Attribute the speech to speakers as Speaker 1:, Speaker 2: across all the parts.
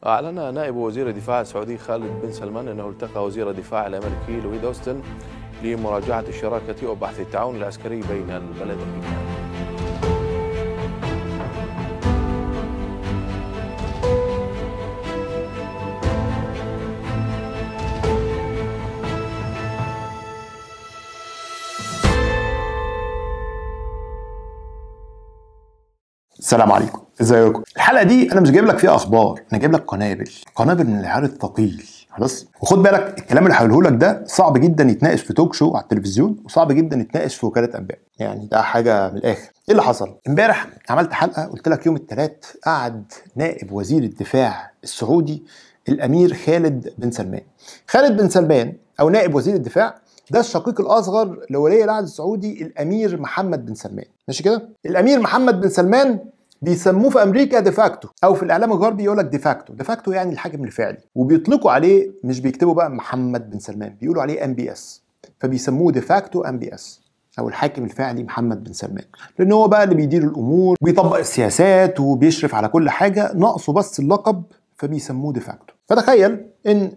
Speaker 1: أعلن نائب وزير الدفاع السعودي خالد بن سلمان أنه التقى وزير الدفاع الأمريكي لويد أوستن لمراجعة الشراكة وبحث التعاون العسكري بين البلدين.
Speaker 2: السلام عليكم، ازيكم؟ الحلقه دي انا مش جايب لك فيها اخبار، انا جايب لك قنابل من العيار الثقيل. خلاص، وخد بالك الكلام اللي هقوله لك ده صعب جدا يتناقش في توك شو على التلفزيون، وصعب جدا يتناقش في وكاله انباء، يعني ده حاجه من الاخر. ايه اللي حصل؟ امبارح عملت حلقه قلت لك يوم الثلاث قعد نائب وزير الدفاع السعودي الامير خالد بن سلمان. خالد بن سلمان او نائب وزير الدفاع ده الشقيق الاصغر لولي العهد السعودي الامير محمد بن سلمان، ماشي كده؟ الامير محمد بن سلمان بيسموه في امريكا ديفاكتو، او في الاعلام الغربي يقول لك ديفاكتو يعني الحاكم الفعلي، وبيطلقوا عليه، مش بيكتبوا بقى محمد بن سلمان، بيقولوا عليه MBS، فبيسموه ديفاكتو MBS او الحاكم الفعلي محمد بن سلمان، لان هو بقى اللي بيدير الامور وبيطبق السياسات وبيشرف على كل حاجه، ناقصه بس اللقب فبيسموه ديفاكتو. فتخيل ان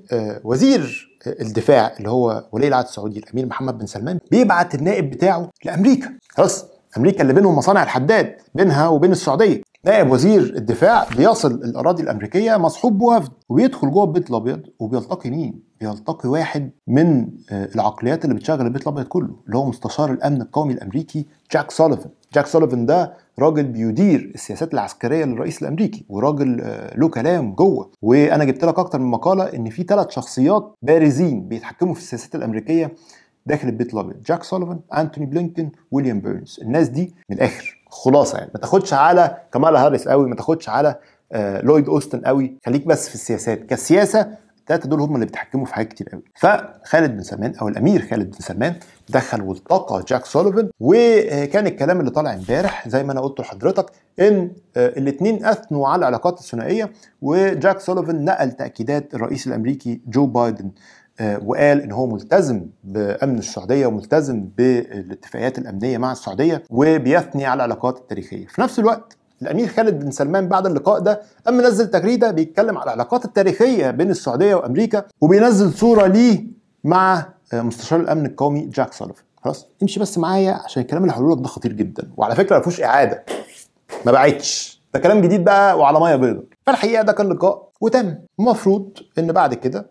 Speaker 2: وزير الدفاع اللي هو ولي العهد السعودي الامير محمد بن سلمان بيبعت النائب بتاعه لامريكا. خلاص، امريكا اللي بينهم مصانع الحداد بينها وبين السعوديه. نائب وزير الدفاع بيصل الاراضي الامريكيه مصحوب بوفد، وبيدخل جوه البيت الابيض وبيلتقي مين؟ بيلتقي واحد من العقليات اللي بتشغل البيت الابيض كله، اللي هو مستشار الامن القومي الامريكي جاك سوليفان. جاك سوليفان ده راجل بيدير السياسات العسكريه للرئيس الامريكي، وراجل له كلام جوه. وانا جبت لك اكتر من مقاله ان في 3 شخصيات بارزين بيتحكموا في السياسات الامريكيه داخل البيت الابيض: جاك سوليفان، انتوني بلينكن، ويليام بيرنز. الناس دي من الاخر خلاصه، يعني ما تاخدش على كامالا هاريس قوي، ما تاخدش على لويد اوستن قوي، خليك بس في السياسات. كالسياسه ال3 دول هم اللي بيتحكموا في حاجات كتير قوي. فخالد بن سلمان او الامير خالد بن سلمان دخل والتقى جاك سوليفان، وكان الكلام اللي طالع امبارح زي ما انا قلت لحضرتك ان الاثنين اثنوا على العلاقات الثنائيه، وجاك سوليفان نقل تاكيدات الرئيس الامريكي جو بايدن وقال ان هو ملتزم بامن السعوديه وملتزم بالاتفاقيات الامنيه مع السعوديه، وبيثني على العلاقات التاريخيه. في نفس الوقت الامير خالد بن سلمان بعد اللقاء ده قام منزل تغريده بيتكلم على العلاقات التاريخيه بين السعوديه وامريكا، وبينزل صوره ليه مع مستشار الامن القومي جاك سوليفان. خلاص، امشي بس معايا عشان الكلام اللي هقوله لك ده خطير جدا، وعلى فكره ما فيهوش اعاده، ما بعتش، ده كلام جديد بقى وعلى ميه بيضاء. فالحقيقه ده كان لقاء وتم. المفروض ان بعد كده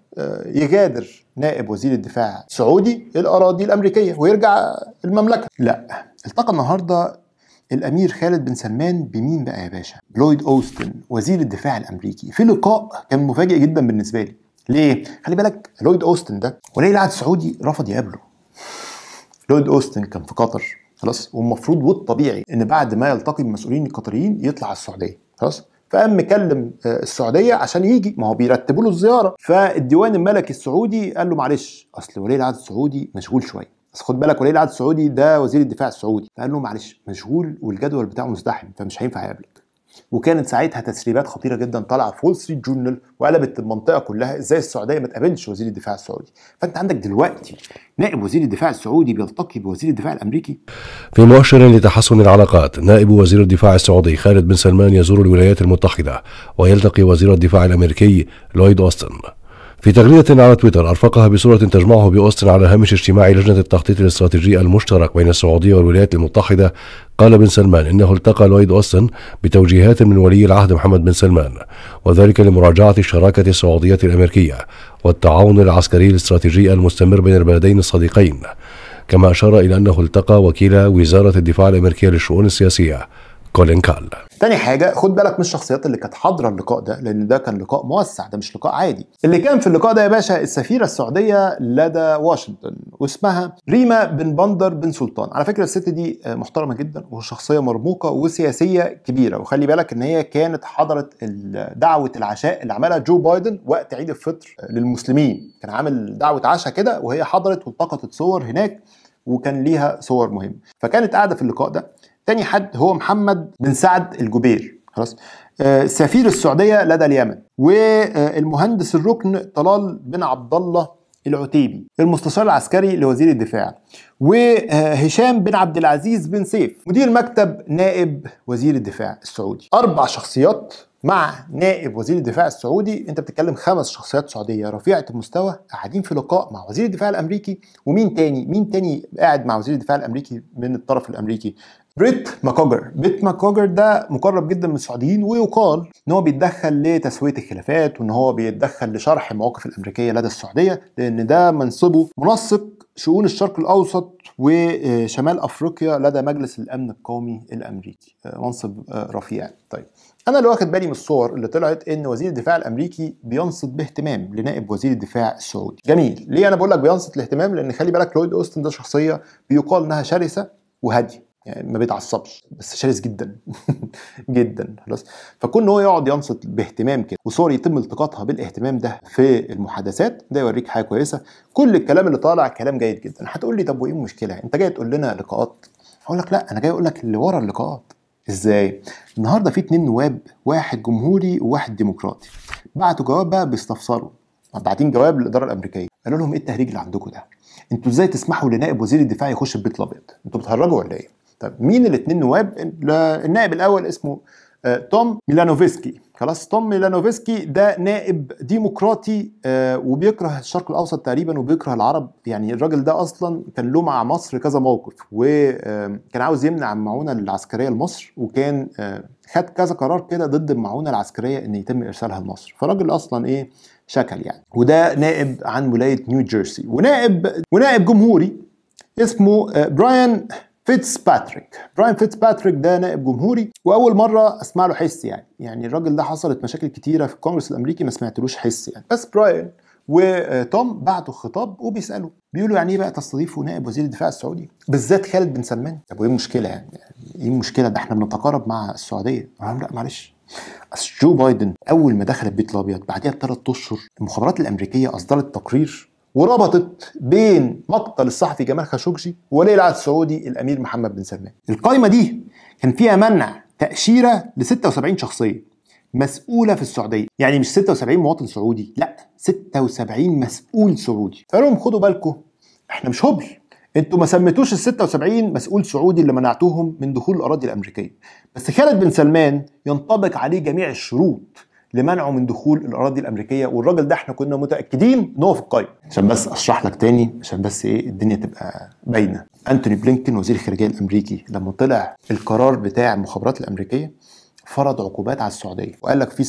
Speaker 2: يغادر نائب وزير الدفاع السعودي الاراضي الامريكيه ويرجع المملكه. لا، التقى النهارده الامير خالد بن سلمان بمين بقى يا باشا؟ لويد اوستن وزير الدفاع الامريكي، في لقاء كان مفاجئ جدا بالنسبه لي. ليه؟ خلي بالك لويد اوستن ده ولي العهد السعودي رفض يقابله. لويد اوستن كان في قطر، خلاص، والمفروض والطبيعي ان بعد ما يلتقي بالمسؤولين القطريين يطلع السعوديه. خلاص، فقام مكلم السعوديه عشان يجي، ما هو بيرتبوا له الزياره. فالديوان الملكي السعودي قال له معلش اصل ولي العهد السعودي مشغول شويه، بس خد بالك ولي العهد السعودي ده وزير الدفاع السعودي، فقال له معلش مشغول والجدول بتاعه مزدحم فمش هينفع يقابلك. وكانت ساعتها تسريبات خطيره جدا طالعه في وول ستريت جورنال وقلبت المنطقه كلها، ازاي السعوديه ما تقابلش وزير الدفاع السعودي. فانت عندك دلوقتي نائب وزير الدفاع السعودي بيلتقي بوزير الدفاع الامريكي.
Speaker 3: في مؤشر لتحسن العلاقات، نائب وزير الدفاع السعودي خالد بن سلمان يزور الولايات المتحده ويلتقي وزير الدفاع الامريكي لويد اوستن. في تغريدة على تويتر أرفقها بصورة تجمعه بأوستن على هامش اجتماع لجنة التخطيط الاستراتيجي المشترك بين السعودية والولايات المتحدة، قال بن سلمان إنه التقى لويد أوستن بتوجيهات من ولي العهد محمد بن سلمان، وذلك لمراجعة الشراكة السعودية الأمريكية والتعاون العسكري الاستراتيجي المستمر بين البلدين الصديقين. كما أشار إلى أنه التقى وكيل وزارة الدفاع الأمريكية للشؤون السياسية كولين كال.
Speaker 2: تاني حاجة، خد بالك من الشخصيات اللي كانت حاضرة اللقاء ده، لأن ده كان لقاء موسع، ده مش لقاء عادي. اللي كان في اللقاء ده يا باشا السفيرة السعودية لدى واشنطن، واسمها ريما بن بندر بن سلطان. على فكرة الست دي محترمة جدا وشخصية مرموقة وسياسية كبيرة، وخلي بالك إن هي كانت حضرت دعوة العشاء اللي عملها جو بايدن وقت عيد الفطر للمسلمين، كان عامل دعوة عشاء كده وهي حضرت والتقطت صور هناك وكان ليها صور مهمة، فكانت قاعدة في اللقاء ده. تاني حد هو محمد بن سعد الجبير، خلاص، سفير السعودية لدى اليمن، والمهندس الركن طلال بن عبد الله العتيبي المستشار العسكري لوزير الدفاع، وهشام بن عبد العزيز بن سيف مدير مكتب نائب وزير الدفاع السعودي. 4 شخصيات مع نائب وزير الدفاع السعودي، انت بتتكلم 5 شخصيات سعوديه رفيعه المستوى قاعدين في لقاء مع وزير الدفاع الامريكي. ومين تاني قاعد مع وزير الدفاع الامريكي من الطرف الامريكي؟ بريت ماكوجر. بريت ماكوجر ده مقرب جدا من السعوديين، ويقال ان هو بيتدخل لتسويه الخلافات، وان هو بيتدخل لشرح المواقف الامريكيه لدى السعوديه، لان ده منصبه منسق شؤون الشرق الاوسط وشمال افريقيا لدى مجلس الامن القومي الامريكي. منصب رفيع. طيب انا اللي واخد بالي من الصور اللي طلعت ان وزير الدفاع الامريكي بينصت باهتمام لنائب وزير الدفاع السعودي. جميل. ليه انا بقول لك بينصت الاهتمام؟ لان خلي بالك لويد اوستن ده شخصيه بيقال انها شرسه وهاديه، يعني ما بيتعصبش، بس شرس جدا جدا. خلاص، فكون ان هو يقعد ينصت باهتمام كده وصور يتم التقاطها بالاهتمام ده في المحادثات، ده يوريك حاجه كويسه. كل الكلام اللي طالع كلام جيد جدا. هتقول لي طب وايه المشكله؟ انت جاي تقول لنا لقاءات؟ هقول لك لا، انا جاي اقول لك اللي ورا اللقاءات. ازاي؟ النهارده في 2 نواب، واحد جمهوري وواحد ديمقراطي، بعتوا جواب بقى بيستفسروا، باعتين جواب للاداره الامريكيه، قالوا لهم ايه التهريج اللي عندكم ده؟ انتوا ازاي تسمحوا لنائب وزير الدفاع يخش البيت الابيض؟ انتوا بتهرجوا ولا ايه؟ طب مين ال2 نواب؟ النائب الاول اسمه توم ميلانوفسكي. خلاص، توم ميلانوفسكي ده نائب ديمقراطي وبيكره الشرق الاوسط تقريبا وبيكره العرب. يعني الراجل ده اصلا كان له مع مصر كذا موقف، وكان عاوز يمنع المعونه العسكريه لمصر، وكان خد كذا قرار كده ضد المعونه العسكريه ان يتم ارسالها لمصر. فالراجل اصلا ايه، شكل يعني. وده نائب عن ولايه نيو جيرسي. ونائب جمهوري اسمه براين فيتزباتريك. براين فيتزباتريك ده نائب جمهوري، واول مره اسمع له حس. يعني الراجل ده حصلت مشاكل كتيره في الكونجرس الامريكي ما سمعتلوش حس يعني. بس براين وتوم بعتوا خطاب وبيسالوا، بيقولوا يعني ايه بقى تستضيفوا نائب وزير الدفاع السعودي بالذات خالد بن سلمان؟ طب وايه المشكله يعني ايه المشكله؟ ده احنا بنتقارب مع السعوديه. لا معلش، اصل جو بايدن اول ما دخل البيت الابيض بعدها ب3 اشهر المخابرات الامريكيه اصدرت تقرير وربطت بين مقتل الصحفي جمال خاشقجي وولي العهد السعودي الامير محمد بن سلمان. القائمه دي كان فيها منع تاشيره ل 76 شخصيه مسؤوله في السعوديه، يعني مش 76 مواطن سعودي، لا 76 مسؤول سعودي. فقالوا لهم خدوا بالكم، احنا مش هبل، انتوا ما سميتوش ال 76 مسؤول سعودي اللي منعتوهم من دخول الاراضي الامريكيه، بس خالد بن سلمان ينطبق عليه جميع الشروط لمنعه من دخول الاراضي الامريكيه، والراجل ده احنا كنا متاكدين ان هو في القائمه. عشان بس اشرح لك تاني، عشان بس ايه الدنيا تبقى باينه. انتوني بلينكن وزير الخارجيه الامريكي لما طلع القرار بتاع المخابرات الامريكيه فرض عقوبات على السعوديه، وقال لك في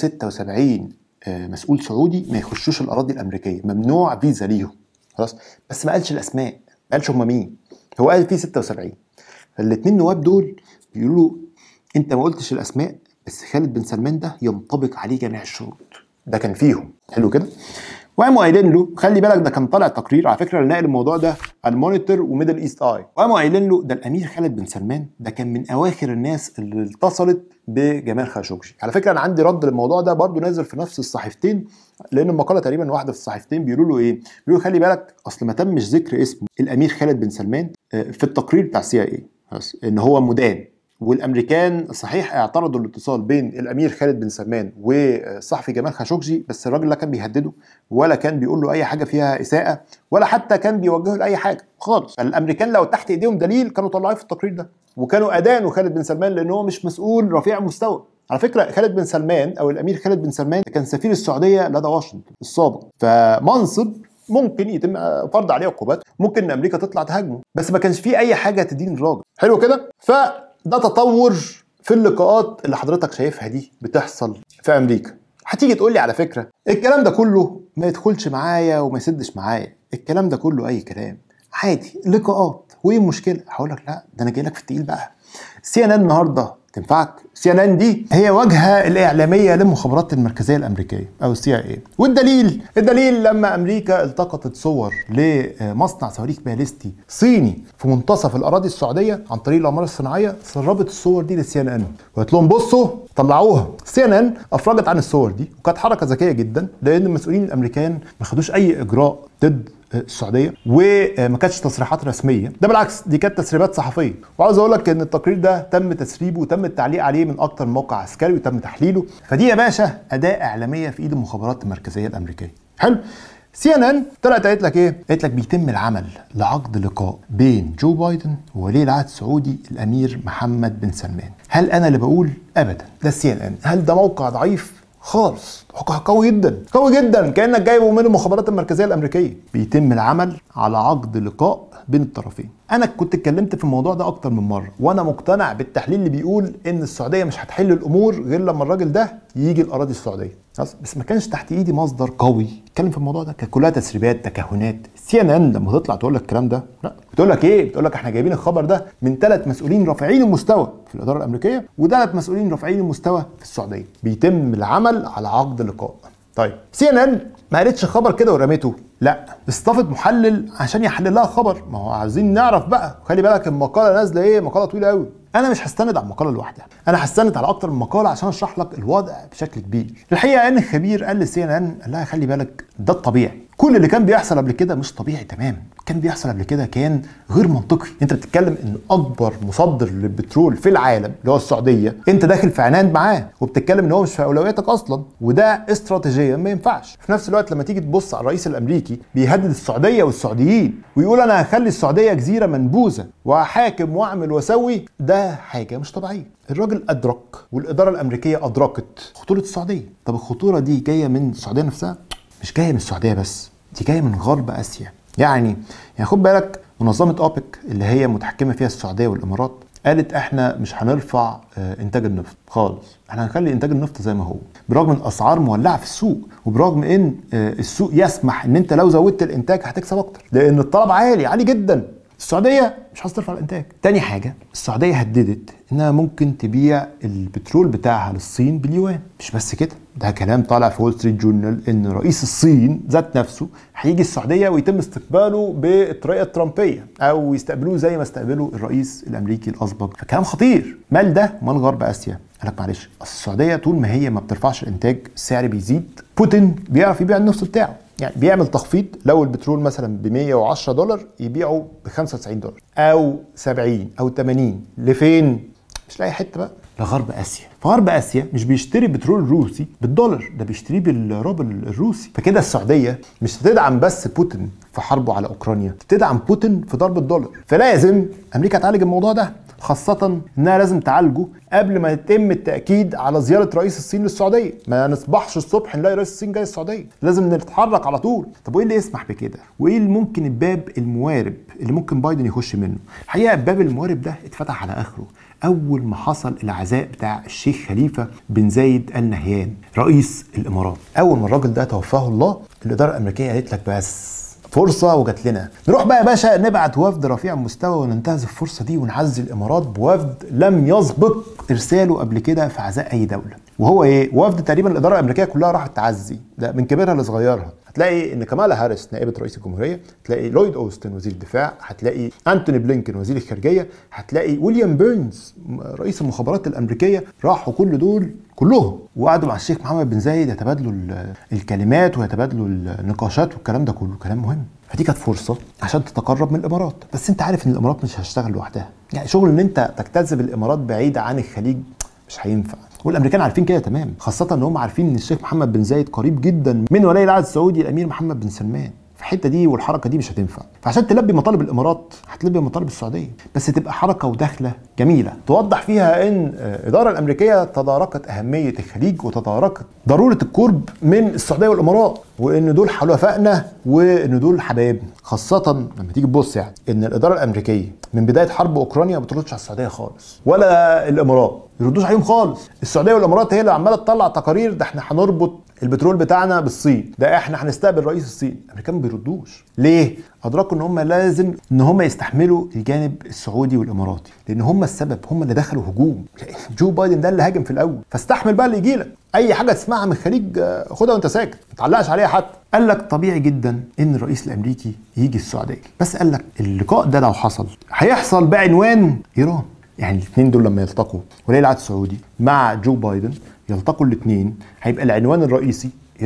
Speaker 2: 76 مسؤول سعودي ما يخشوش الاراضي الامريكيه، ممنوع فيزا ليهم. خلاص، بس ما قالش الاسماء، ما قالش هم مين، هو قال في 76. فالاثنين نواب دول بيقولوا له انت ما قلتش الاسماء، بس خالد بن سلمان ده ينطبق عليه جميع الشروط. ده كان فيهم. حلو كده. وقاموا قايلين له خلي بالك، ده كان طالع تقرير على فكره اللي ناقل الموضوع ده المونيتور وميدل ايست اي، وقاموا قايلين له ده الامير خالد بن سلمان ده كان من اواخر الناس اللي اتصلت بجمال خاشقجي. على فكره انا عندي رد للموضوع ده برضو نازل في نفس الصحيفتين، لان المقاله تقريبا واحده في الصحيفتين. بيقولوا له ايه؟ بيقولوا خلي بالك اصل ما تمش ذكر اسم الامير خالد بن سلمان في التقرير بتاع السي اي ان هو مدان، والامريكان صحيح اعترضوا الاتصال بين الامير خالد بن سلمان والصحفي جمال خاشقجي، بس الراجل لا كان بيهدده ولا كان بيقول له اي حاجه فيها اساءه ولا حتى كان بيوجهه لاي حاجه خالص. فالامريكان لو تحت ايديهم دليل كانوا طلعوه في التقرير ده، وكانوا ادانوا خالد بن سلمان لان هو مش مسؤول رفيع مستوى. على فكره خالد بن سلمان او الامير خالد بن سلمان كان سفير السعوديه لدى واشنطن السابق، فمنصب ممكن يتم فرض عليه عقوبات، ممكن ان امريكا تطلع تهاجمه، بس ما كانش فيه اي حاجه تدين الراجل. حلو كده. ده تطور في اللقاءات اللي حضرتك شايفها دي بتحصل في امريكا. هتيجي تقول لي على فكره الكلام ده كله ما يدخلش معايا وما يسدش معايا، الكلام ده كله اي كلام عادي، لقاءات وايه المشكله؟ هقول لك لا، ده انا جاي لك في التقيل بقى. سي ان ان النهارده تنفعك. سي ان ان دي هي واجهه الاعلاميه للمخابرات المركزيه الامريكيه او السي اي اي. والدليل لما امريكا التقطت صور لمصنع صواريخ باليستي صيني في منتصف الاراضي السعوديه عن طريق الاقمار الصناعيه، سربت الصور دي للسي ان ان وقالت لهم بصوا طلعوها. سي ان ان افرجت عن الصور دي، وكانت حركه ذكيه جدا لان المسؤولين الامريكان ما خدوش اي اجراء ضد السعوديه وما كانتش تصريحات رسميه، ده بالعكس دي كانت تسريبات صحفيه. وعاوز اقول لك ان التقرير ده تم تسريبه وتم التعليق عليه من اكتر من موقع عسكري وتم تحليله، فدي يا باشا اداه اعلاميه في ايد المخابرات المركزيه الامريكيه. حلو. CNN طلعت قالت لك ايه؟ قالت لك بيتم العمل لعقد لقاء بين جو بايدن وولي العهد السعودي الامير محمد بن سلمان. هل انا اللي بقول؟ ابدا، ده CNN. هل ده موقع ضعيف؟ خالص، موقع قوي جدا، قوي جدا، كانك جايبه من المخابرات المركزيه الامريكيه. بيتم العمل على عقد لقاء بين الطرفين. انا كنت اتكلمت في الموضوع ده اكتر من مره، وانا مقتنع بالتحليل اللي بيقول ان السعوديه مش هتحل الامور غير لما الراجل ده يجي الاراضي السعوديه. بس ما كانش تحت ايدي مصدر قوي يتكلم في الموضوع ده، كانت كلها تسريبات، تكهنات. CNN لما تطلع تقول لك الكلام ده، لا، بتقول لك ايه؟ بتقول لك احنا جايبين الخبر ده من 3 مسؤولين رافعين المستوى في الاداره الامريكيه و3 مسؤولين رافعين المستوى في السعوديه. بيتم العمل على عقد لقاء. طيب CNN ما قالتش خبر كده ورميته، لا، استضافت محلل عشان يحلل لها خبر. ما هو عايزين نعرف بقى. خلي بالك المقاله نازله ايه؟ مقاله طويله قوي. انا مش هستند على المقاله لوحدها، انا هستند على اكتر من مقاله عشان اشرح لك الوضع بشكل كبير. الحقيقه ان الخبير قال CNN، قال لها خلي بالك ده الطبيعي، كل اللي كان بيحصل قبل كده مش طبيعي تماما. كان بيحصل قبل كده كان غير منطقي. انت بتتكلم ان اكبر مصدر للبترول في العالم اللي هو السعوديه، انت داخل في عناد معاه، وبتتكلم ان هو مش في اولوياتك اصلا، وده استراتيجيا ما ينفعش. في نفس الوقت لما تيجي تبص على الرئيس الامريكي بيهدد السعوديه والسعوديين ويقول انا هخلي السعوديه جزيره منبوذه وهحاكم واعمل واسوي، ده حاجه مش طبيعيه. الراجل ادرك والاداره الامريكيه ادركت خطوره السعوديه. طب الخطوره دي جايه من السعوديه نفسها؟ مش جايه من السعوديه بس، دي جايه من غرب اسيا. يعني خد بالك، منظمه اوبك اللي هي متحكمه فيها السعوديه والامارات قالت احنا مش هنرفع انتاج النفط خالص، احنا هنخلي انتاج النفط زي ما هو، برغم ان الاسعار مولعه في السوق، وبرغم ان السوق يسمح ان انت لو زودت الانتاج هتكسب اكتر، لان الطلب عالي جدا. السعوديه مش هتصرف على الانتاج. تاني حاجه، السعوديه هددت انها ممكن تبيع البترول بتاعها للصين باليوان. مش بس كده، ده كلام طالع في وول ستريت جورنال ان رئيس الصين ذات نفسه هيجي السعوديه ويتم استقباله بالطريقه الترامبيه، او يستقبلوه زي ما استقبلوا الرئيس الامريكي الاسبق. فكلام خطير. مال ده مال غرب اسيا. قال لك معلش، السعوديه طول ما هي ما بترفعش الانتاج السعر بيزيد. بوتين بيعرف يبيع النفط بتاعه، يعني بيعمل تخفيض، لو البترول مثلا ب $110 يبيعه ب $95 او 70 او 80. لفين؟ مش لاقي حته بقى، لغرب اسيا. فغرب اسيا مش بيشتري بترول روسي بالدولار، ده بيشتريه بالروبل الروسي. فكده السعوديه مش تدعم بس بوتين في حربه على اوكرانيا، تدعم بوتين في ضرب الدولار. فلازم امريكا تعالج الموضوع ده، خاصة انها لازم تعالجه قبل ما يتم التأكيد على زيارة رئيس الصين للسعودية. ما نصبحش الصبح نلاقي رئيس الصين جاي السعودية، لازم نتحرك على طول. طب وايه اللي يسمح بكده؟ وايه اللي ممكن الباب الموارب اللي ممكن بايدن يخش منه؟ الحقيقة الباب الموارب ده اتفتح على اخره اول ما حصل العزاء بتاع الشيخ خليفة بن زايد آل نهيان رئيس الامارات. اول ما الراجل ده توفاه الله، الادارة الامريكية قالت لك بس فرصة وجات لنا، نروح بقى يا باشا نبعت وفد رفيع المستوى وننتهز الفرصة دي ونعزي الامارات بوفد لم يسبق ارساله قبل كده في عزاء اي دولة. وهو ايه؟ وفد تقريبا الادارة الامريكية كلها راحت تعزي، ده من كبيرها لصغيرها. هتلاقي ان كمالا هاريس نائبة رئيس الجمهورية، هتلاقي لويد اوستن وزير الدفاع، هتلاقي انتوني بلينكن وزير الخارجية، هتلاقي ويليام بيرنز رئيس المخابرات الامريكية. راحوا كل دول كلهم وقعدوا مع الشيخ محمد بن زايد يتبادلوا الكلمات ويتبادلوا النقاشات، والكلام ده كله كلام مهم. فدي كانت فرصه عشان تتقرب من الامارات. بس انت عارف ان الامارات مش هتشتغل لوحدها، يعني شغل ان انت تجتذب الامارات بعيده عن الخليج مش هينفع، والامريكان عارفين كده تمام، خاصه ان هم عارفين ان الشيخ محمد بن زايد قريب جدا من ولي العهد السعودي الامير محمد بن سلمان. في الحته دي والحركه دي مش هتنفع. فعشان تلبي مطالب الامارات هتلبي مطالب السعوديه، بس تبقى حركه ودخله جميله توضح فيها ان الاداره الامريكيه تداركت اهميه الخليج وتداركت ضروره القرب من السعوديه والامارات، وان دول حلفائنا وان دول حبايبنا. خاصه لما تيجي تبص يعني ان الاداره الامريكيه من بدايه حرب اوكرانيا ما بتردش على السعوديه خالص ولا الامارات، ما يردوش عليهم خالص. السعوديه والامارات هي اللي عماله تطلع تقارير، ده احنا هنربط البترول بتاعنا بالصين، ده احنا هنستقبل رئيس الصين. الامريكان ما بيردوش. ليه؟ ادركوا ان هم لازم ان هم يستحملوا الجانب السعودي والاماراتي، لان هم السبب، هم اللي دخلوا هجوم. جو بايدن ده اللي هاجم في الاول، فاستحمل بقى اللي يجي لك. اي حاجه تسمعها من الخليج خدها وانت ساكت، ما تعلقش عليها حتى. قال لك طبيعي جدا ان الرئيس الامريكي يجي السعوديه، بس قال لك اللقاء ده لو حصل هيحصل بعنوان ايران. يعني الاثنين دول لما يلتقوا، ولي العهد السعودي مع جو بايدن يلتقوا الاثنين، هيبقى العنوان الرئيسي ايران.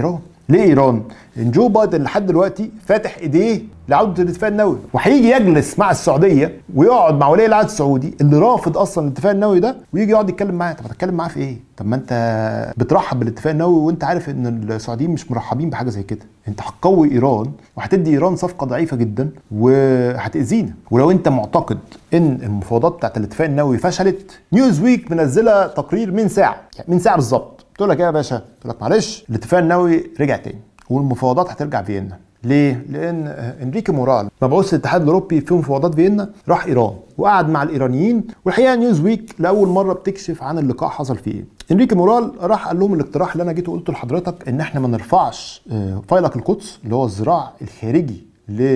Speaker 2: ليه ايران؟ ان جو بايدن لحد دلوقتي فاتح ايديه لعوده الاتفاق النووي، وهيجي يجلس مع السعوديه ويقعد مع ولي العهد السعودي اللي رافض اصلا الاتفاق النووي ده، ويجي يقعد يتكلم معاه. طب هتتكلم معاه في ايه؟ طب ما انت بترحب بالاتفاق النووي وانت عارف ان السعوديين مش مرحبين بحاجه زي كده. انت هتقوي ايران وهتدي ايران صفقه ضعيفه جدا وهتاذينا. ولو انت معتقد ان المفاوضات بتاعت الاتفاق النووي فشلت، نيوز ويك منزله تقرير من ساعه، يعني من ساعه بالظبط، تقول لك ايه يا باشا؟ تقول لك معلش الاتفاق النووي رجع تاني والمفاوضات هترجع فيينا. ليه؟ لان انريكي مورال مبعوث الاتحاد الاوروبي في مفاوضات فيينا راح ايران وقعد مع الايرانيين، والحقيقه نيوز ويك لاول مره بتكشف عن اللقاء حصل فيه ايه. انريكي مورال راح قال لهم الاقتراح اللي انا جيت وقلته لحضرتك ان احنا ما نرفعش فيلق القدس اللي هو الذراع الخارجي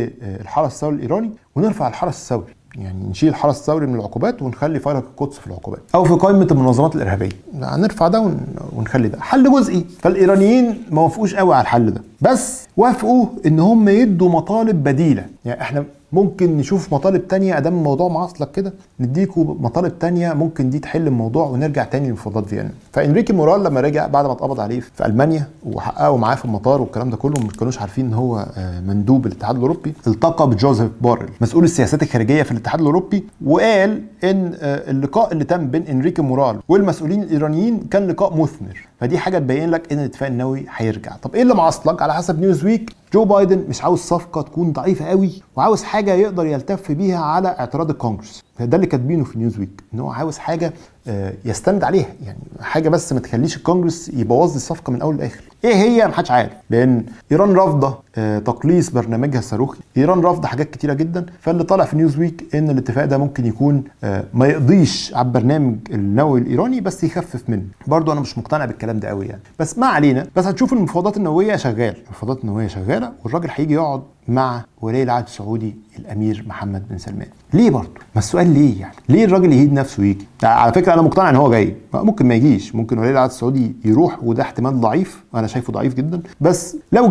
Speaker 2: للحرس الثوري الايراني، ونرفع الحرس الثوري، يعني نشيل الحرس الثوري من العقوبات ونخلي فيلق القدس في العقوبات او في قائمه المنظمات الارهابيه. هنرفع ده ونخلي ده حل جزئي. فالايرانيين ما وافقوش قوي على الحل ده، بس وافقوا ان هم يدوا مطالب بديله. يعني احنا ممكن نشوف مطالب تانية ادام الموضوع معصلك كده، نديكوا مطالب تانية ممكن دي تحل الموضوع ونرجع تاني لمفاوضات فيينا. فانريكي مورال لما رجع بعد ما اتقبض عليه في المانيا وحققوا معاه في المطار والكلام ده كله، مش كانوش عارفين ان هو مندوب الاتحاد الاوروبي، التقى بجوزيف بوريل مسؤول السياسات الخارجيه في الاتحاد الاوروبي، وقال ان اللقاء اللي تم بين انريكي مورال والمسؤولين الايرانيين كان لقاء مثمر. فدي حاجه تبين لك ان الاتفاق النووي هيرجع. طب ايه اللي معصلك؟ على حسب نيوز ويك جو بايدن مش عاوز صفقه تكون ضعيفه قوي، وعاوز حاجه يقدر يلتف بيها على اعتراض الكونجرس. ده اللي كاتبينه في نيوز ويك، ان هو عاوز حاجه يستند عليها، يعني حاجه بس ما تخليش الكونجرس يبوظ الصفقه من اول لاخر. ايه هي؟ محدش عارف، لان ايران رافضه تقليص برنامجها الصاروخي، ايران رافضه حاجات كتيره جدا. فاللي طالع في نيوز ويك ان الاتفاق ده ممكن يكون ما يقضيش على البرنامج النووي الايراني بس يخفف منه. برضو انا مش مقتنع بالكلام ده قوي يعني، بس ما علينا. بس هتشوف المفاوضات النوويه شغاله، المفاوضات النوويه شغاله، والراجل هيجي يقعد مع ولي العهد السعودي الامير محمد بن سلمان. ليه برضه؟ ما السؤال ليه يعني؟ ليه الراجل يهيد نفسه ويجي؟ على فكره انا مقتنع ان هو جاي، ممكن ما يجيش، ممكن ولي العهد السعودي يروح، وده احتمال ضعيف، انا شايفه ضعيف جدا. بس لو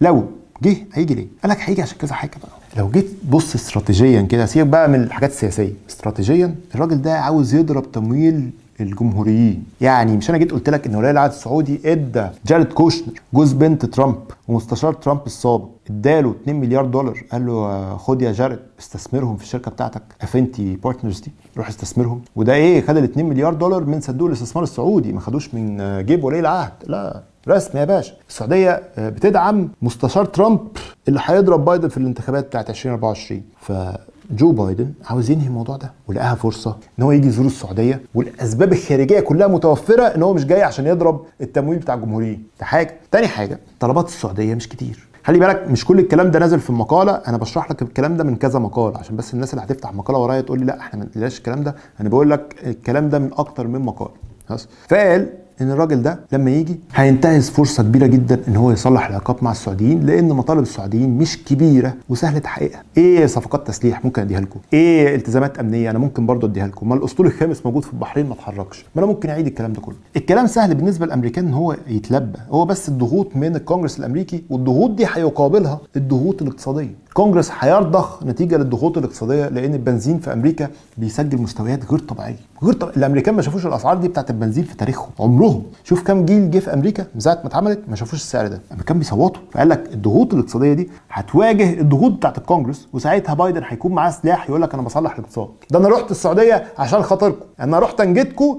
Speaker 2: جه هيجي ليه؟ قال لك هيجي عشان كذا حاجه بقى. لو جيت بص استراتيجيا كده، سيبك بقى من الحاجات السياسيه، استراتيجيا الراجل ده عاوز يضرب تمويل الجمهوريين. يعني مش انا جيت قلت لك ان ولي العهد السعودي ادى جاريد كوشنر جوز بنت ترامب ومستشار ترامب السابق، اداله 2 مليار دولار، قال له خد يا جاريد استثمرهم في الشركه بتاعتك افنتي بارتنرز دي، روح استثمرهم. وده ايه؟ خد ال 2 مليار دولار من صندوق الاستثمار السعودي، ما خدوش من جيب ولي العهد، لا رسمي يا باشا. السعوديه بتدعم مستشار ترامب اللي هيضرب بايدن في الانتخابات بتاعت 2024. جو بايدن عاوز ينهي الموضوع ده، ولقاها فرصه ان هو يجي يزور السعوديه، والاسباب الخارجيه كلها متوفره، ان هو مش جاي عشان يضرب التمويل بتاع الجمهوريين. ده حاجه. تاني حاجه، طلبات السعوديه مش كتير. خلي بالك مش كل الكلام ده نازل في المقاله، انا بشرح لك الكلام ده من كذا مقال، عشان بس الناس اللي هتفتح مقاله ورايا تقول لي لا احنا ما نقولش الكلام ده، انا بقول لك الكلام ده من اكتر من مقال. خلاص؟ فقال ان الراجل ده لما يجي هينتهز فرصه كبيره جدا ان هو يصلح العلاقات مع السعوديين، لان مطالب السعوديين مش كبيره وسهل تحقيقها. ايه صفقات تسليح ممكن اديها لكم، ايه التزامات امنيه انا ممكن برضه اديها لكم، ما الاسطول الخامس موجود في البحرين ما اتحركش، ما انا ممكن اعيد الكلام ده كله. الكلام سهل بالنسبه للامريكان ان هو يتلبى، هو بس الضغوط من الكونجرس الامريكي، والضغوط دي هيقابلها الضغوط الاقتصاديه. الكونجرس هيرضخ نتيجه للضغوط الاقتصاديه، لان البنزين في امريكا بيسجل مستويات غير طبيعيه، الامريكان ما شافوش الاسعار دي بتاعت البنزين في تاريخهم عمرهم. شوف كام جيل جه في امريكا من ساعه ما اتعملت ما شافوش السعر ده، الامريكان بيصوتوا. فقال لك الضغوط الاقتصاديه دي هتواجه الضغوط بتاعت الكونجرس، وساعتها بايدن هيكون معاه سلاح يقول لك انا بصلح الاقتصاد، ده انا رحت السعوديه عشان خاطركم، انا رحت انجدكم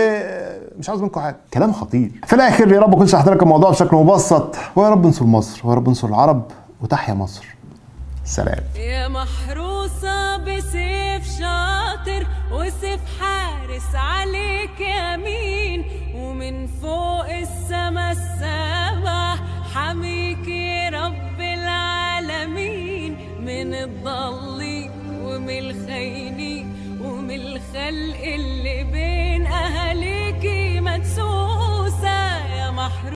Speaker 2: ومش عاوز منكم حاجه. كلام خطير. في الاخر يا رب اكون شرحت لك الموضوع بشكل مبسط، ويا رب انصر مصر، ويا رب انصر العرب، وتحيا مصر. سلام.
Speaker 4: يا محروسة بسيف شاطر وسيف حارس عليك يمين، ومن فوق السما السبع حميك يا رب العالمين، من الضالين ومن الخاينين ومن الخلق اللي بين أهالي